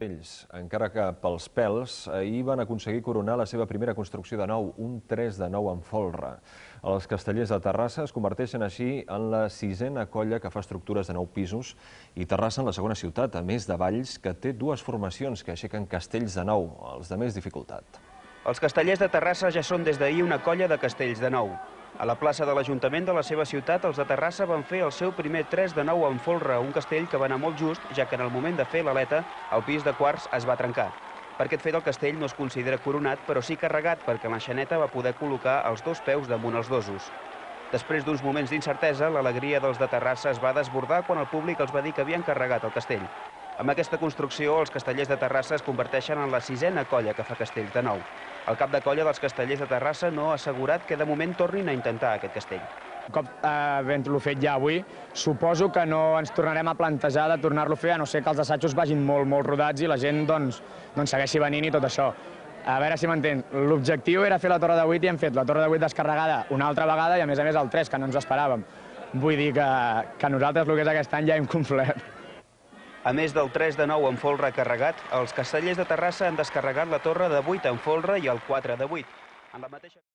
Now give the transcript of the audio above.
Castells, encara que pels pèls, ahir van aconseguir coronar la seva primera construcció de nou, un 3 de 9 en folre. Els Castellers de Terrassa es converteixen així en la sisena colla que fa estructures de 9 pisos i Terrassa en la segona ciutat, a més de Valls, que té dues formacions que aixequen castells de nou, els de més dificultat. Els Castellers de Terrassa ja són des d'ahir una colla de castells de nou. A la plaça de l'Ajuntament de la seva ciutat, els de Terrassa van fer el seu primer 3 de 9 en folre, un castell que va anar molt just, ja que en el moment de fer l'aleta, el pis de quars es va trencar. Per aquest fet el castell no es considera coronat, però sí carregat, perquè l'enxaneta va poder col·locar els dos peus damunt els dosos. Després d'uns moments d'incertesa, l'alegria dels de Terrassa es va desbordar quan el públic els va dir que havien carregat el castell. Amb aquesta construcció, els Castellers de Terrassa es converteixen en la sisena colla que fa castells de nou. El cap de colla dels Castellers de Terrassa no ha assegurat que de moment tornin a intentar aquest castell. Un cop havent-lo fet ja avui, suposo que no ens tornarem a plantejar de tornar-lo a fer, a no ser que els assajos vagin molt rodats i la gent segueixi venint i tot això. A veure si m'entén. L'objectiu era fer la torre de 8 i hem fet la torre de 8 descarregada una altra vegada i a més el 3, que no ens esperàvem. Vull dir que nosaltres el que és aquest any ja hem complert. A més del 3 de 9 en folre carregat, els Castellers de Terrassa han descarregat la torre de 8 en folre i el 4 de 8.